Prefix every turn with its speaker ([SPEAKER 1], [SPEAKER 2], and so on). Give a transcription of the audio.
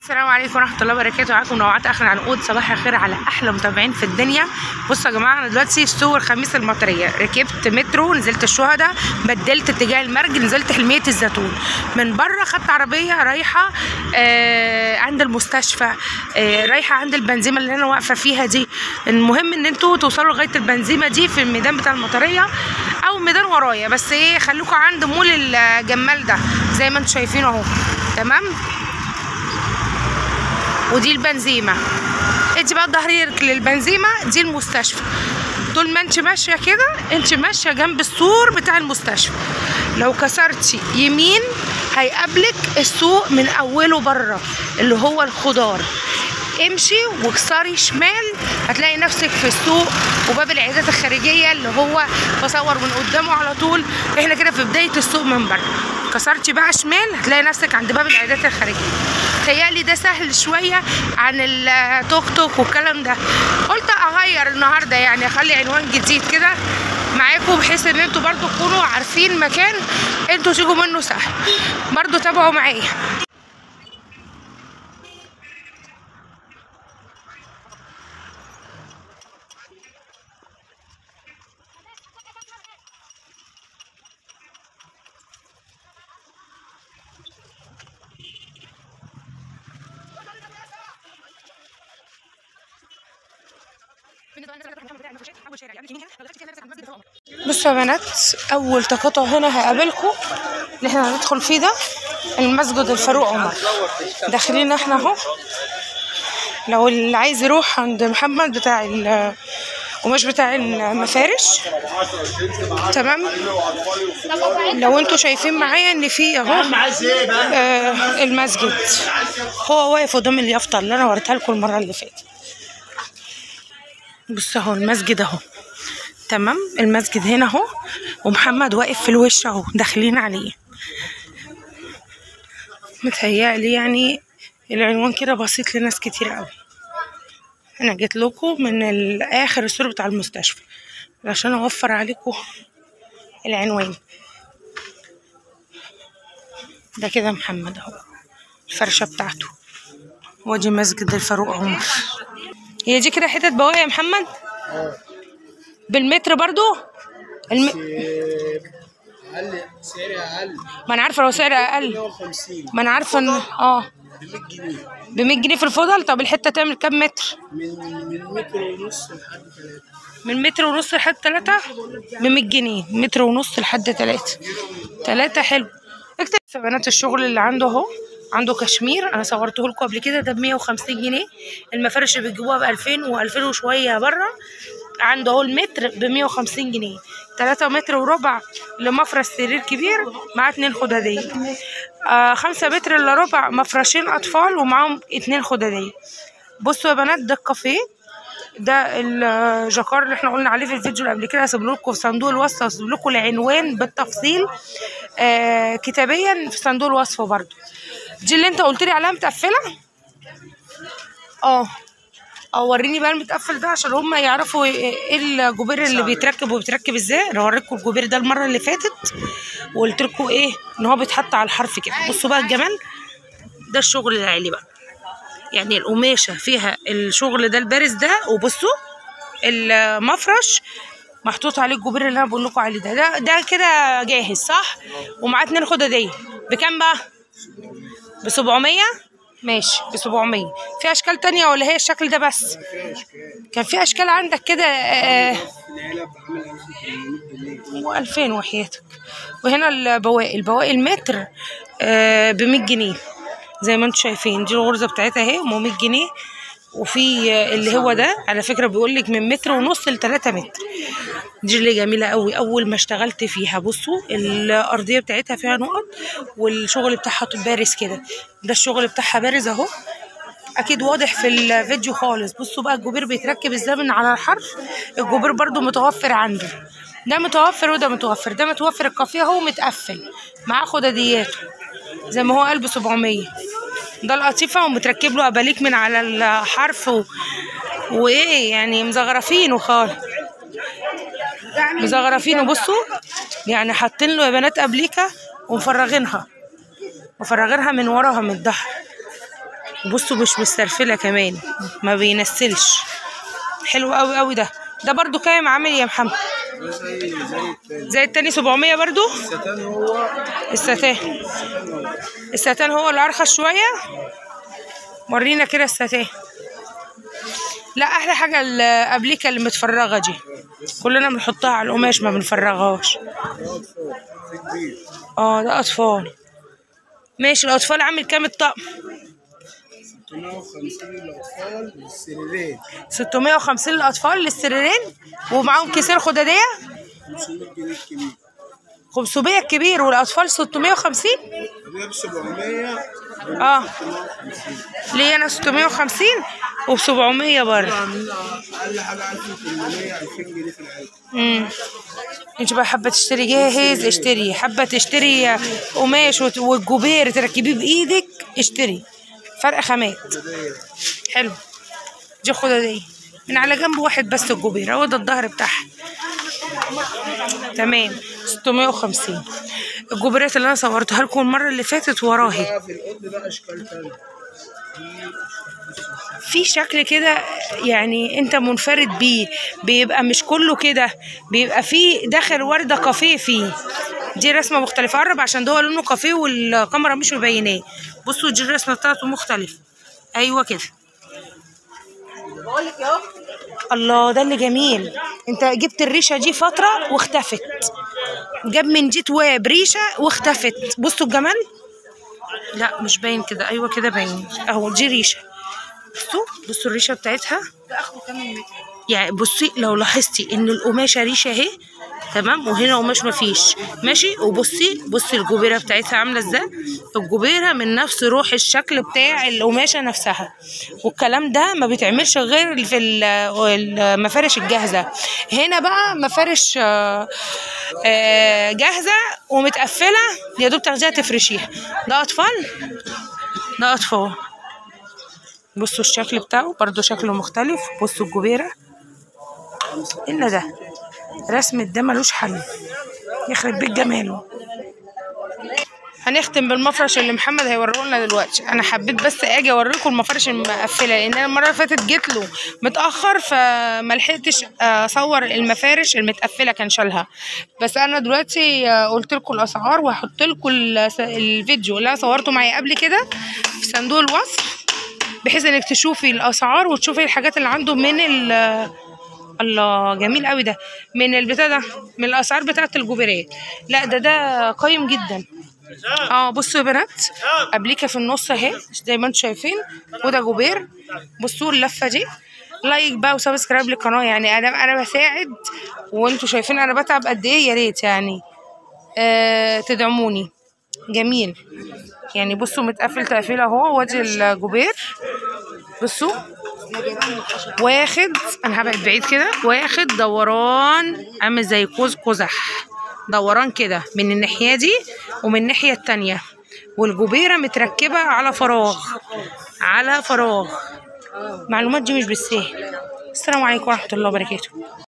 [SPEAKER 1] السلام عليكم ورحمه الله وبركاته. معاكم نوعات اخر عنقود. صباح الخير على احلى متابعين في الدنيا. بصوا يا جماعه، انا دلوقتي سوق الخميس المطريه، ركبت مترو نزلت الشهداء، بدلت اتجاه المرج، نزلت حلميه الزيتون. من بره خدت عربيه رايحه عند المستشفى، رايحه عند البنزيمه اللي انا واقفه فيها دي. المهم ان انتوا توصلوا لغايه البنزيمه دي في الميدان بتاع المطريه او ميدان ورايا، بس ايه خليكم عند مول الجمال ده زي ما انتوا شايفين اهو. تمام، ودي البنزيمه. انت بقى ظهرك للبنزيمه دي المستشفى. طول ما انت ماشيه كده انت ماشيه جنب السور بتاع المستشفى. لو كسرتي يمين هيقابلك السوق من اوله بره اللي هو الخضار. امشي واكسري شمال هتلاقي نفسك في السوق وباب العيادات الخارجيه اللي هو بصور من قدامه على طول. احنا كده في بدايه السوق من بره. كسرتي بقى شمال هتلاقي نفسك عند باب العيادات الخارجيه. تهيألي ده سهل شويه عن التوك توك والكلام ده. قلت اغير النهارده، يعني اخلي عنوان جديد كده معاكم بحيث ان انتوا برضو تكونوا عارفين مكان انتوا تيجوا منه سهل. برضو تابعوا معايا. بصوا يا بنات، اول تقاطع هنا هقابلكم اللي احنا هندخل فيه ده المسجد الفاروق عمر. داخلين احنا اهو. لو اللي عايز يروح عند محمد بتاع القماش بتاع المفارش، تمام. لو انتوا شايفين معايا ان في اهو المسجد، هو واقف قدام اليافطه اللي انا وريتها لكم المره اللي فاتت. بصوا اهو المسجد اهو، تمام. المسجد هنا اهو ومحمد واقف في الوش اهو، داخلين عليه. متهيألي يعني العنوان كده بسيط لناس كتير قوي. انا جيت لكم من الاخر السور بتاع المستشفى عشان اوفر عليكم العنوان ده. كده محمد اهو الفرشه بتاعته، ودي مسجد الفاروق عمر. هي دي كده حتت بواقي يا محمد بالمتر برضو
[SPEAKER 2] سعرها اقل.
[SPEAKER 1] ما انا عارفه لو سعر اقل.
[SPEAKER 2] 150.
[SPEAKER 1] ما انا عارفه ان
[SPEAKER 2] ب 100 جنيه.
[SPEAKER 1] ب 100 جنيه في الفضل. طب الحته تعمل كام متر؟
[SPEAKER 2] من متر ونص لحد 3.
[SPEAKER 1] من متر ونص لحد 3 ب 100 جنيه. متر ونص لحد 3 حلو. اكتب يا بنات الشغل اللي عنده اهو. عنده كشمير، انا صورته لكم قبل كده، ده ب 150 جنيه. المفارش اللي بتجيبوها ب 2000 و2000 وشويه بره. عنده اهو المتر ب 150 جنيه. 3 متر وربع لمفرش سرير كبير مع 2 خداديه. 5 متر الا ربع مفرشين اطفال ومعاهم 2 خداديه. بصوا يا بنات، ده الكافيه، ده الجاكار اللي احنا قلنا عليه في الفيديو اللي قبل كده. هسيب لكم في صندوق الوصف، هسيب لكم العنوان بالتفصيل كتابيا في صندوق الوصف برضو. دي اللي انت قلت لي عليها متقفله. وريني بقى المتقفل ده عشان هم يعرفوا ايه الجوبير اللي بيتركب وبيتركب ازاي. انا وريتكم الجوبير ده المره اللي فاتت وقلت لكم ايه ان هو بيتحط على الحرف كده. بصوا بقى الجمال ده، الشغل العالي بقى، يعني القماشه فيها الشغل ده البارز ده. وبصوا المفرش محطوط عليه الجوبير اللي انا بقول لكم عليه ده كده جاهز صح. ومعاه 2 خداديه. بكام بقى؟ ب 700. ماشي ب 700. في اشكال تانية ولا هي الشكل ده بس؟ كان في اشكال عندك كده و2000 وحياتك. وهنا البواقي المتر ب 100 جنيه زي ما انتم شايفين. دي الغرزه بتاعتها اهي 100 جنيه. وفي اللي هو ده على فكره بيقول لك من متر ونص ل3 متر. دي اللي جميله قوي اول ما اشتغلت فيها. بصوا الارضيه بتاعتها فيها نقط والشغل بتاعها بارز كده. ده الشغل بتاعها بارز اهو، اكيد واضح في الفيديو خالص. بصوا بقى الجوبير بيتركب ازاي من على الحرف. الجوبير برضو متوفر عنده، ده متوفر وده متوفر. ده متوفر الكافيه اهو متقفل معاه خدادياته زي ما هو قال ب 700. ده القطيفه ومتركب له اباليك من على الحرف وايه يعني مزغرفينه خالص، مزغرفينه. بصوا يعني حاطين له يا بنات ابليكه ومفرغينها من وراها من الظهر. وبصوا مش مسترفله كمان، ما بينسلش. حلو قوي قوي ده. ده برضو كام عامل يا محمد؟
[SPEAKER 2] ده
[SPEAKER 1] زي التاني 700 برضو.
[SPEAKER 2] الستان هو
[SPEAKER 1] الستان هو اللي ارخص شويه. ورينا كده الستان. لا احلى حاجه الابليكه اللي متفرغه دي، كلنا بنحطها على القماش ما بنفرغهاش. ده اطفال. ماشي. الاطفال عامل كام الطقم؟
[SPEAKER 2] 650 للاطفال للسريرين.
[SPEAKER 1] 650 للاطفال للسريرين، ومعاهم كيسين خداديه
[SPEAKER 2] 500 جنيه الكبير.
[SPEAKER 1] 500 الكبير، والاطفال 650.
[SPEAKER 2] ده ب 700.
[SPEAKER 1] ليه انا 650 وب 700 برضه.
[SPEAKER 2] اقل حاجه 1800 2000 جنيه في العلبه.
[SPEAKER 1] انت بقى حابه تشتري جاهز اشتري، حابه تشتري قماش والجوبير تركبيه بايدك اشتري. فرق خامات. حلو. دي خداديه من على جنب واحد بس الجوبير، هو ده الظهر بتاعها. تمام. 650. الجوبيرات اللي انا صورتها لكم المره اللي فاتت وراهي.
[SPEAKER 2] في القطن ده اشكال تانية،
[SPEAKER 1] في شكل كده يعني انت منفرد بيه، بيبقى مش كله كده، بيبقى فيه داخل ورده كافيه فيه. دي رسمه مختلفه. قرب عشان ده لونه كافيه والكاميرا مش مبيناه. بصوا دي الرسمه بتاعته مختلفه. ايوه كده. الله ده اللي جميل. انت جبت الريشه دي فتره واختفت، جاب من دي تواب ريشه واختفت. بصوا الجمال. لا مش باين كده. ايوه كده باين اهو. دي ريشه. بصوا الريشه بتاعتها.
[SPEAKER 3] ده اخره كام متر؟
[SPEAKER 1] يعني بصي لو لاحظتي ان القماشه ريشه اهي تمام، وهنا قماش مفيش ماشي. وبصي الجوبيره بتاعتها عامله ازاي. الجوبيره من نفس روح الشكل بتاع القماشه نفسها. والكلام ده ما بيتعملش غير في المفارش الجاهزه. هنا بقى مفارش جاهزه ومتقفله، يا دوب تاخديها تفرشيها. ده اطفال. ده اطفال. بصوا الشكل بتاعه برضو شكله مختلف. بصوا الجوبيره. الا ده رسمة ده ملوش حل، يخرب بيت جماله. هنختم بالمفرش اللي محمد هيوريه لنا دلوقتي. انا حبيت بس اجي اوريكم المفارش المقفله، لان انا المره اللي فاتت جيت له متاخر فما لحقتش اصور المفارش المتقفله، كان شالها. بس انا دلوقتي قلت لكم الاسعار، وهحط لكم الفيديو اللي انا صورته معايا قبل كده في صندوق الوصف، بحيث انك تشوفي الاسعار وتشوفي الحاجات اللي عنده من الله جميل قوي ده، من البتاع ده، من الاسعار بتاعه الجوبيرات. لا ده قيم جدا. بصوا يا بنات، ابليكه في النص اهي زي ما انتم شايفين، وده جوبير. بصوا اللفه دي. لايك بقى وسبسكرايب للقناه، يعني انا بساعد وانتم شايفين انا بتعب قد ايه. يا ريت يعني تدعموني. جميل يعني. بصوا متقفل تقفيل اهو. وادي الجوبير. بصوا واخد، انا هبعد بعيد كده، واخد دوران عامل زي قوس قزح، دوران كده من الناحيه دي ومن الناحيه التانيه، والجوبيره متركبه على فراغ على فراغ. معلومات دي مش بالسهل. السلام عليكم ورحمه الله وبركاته.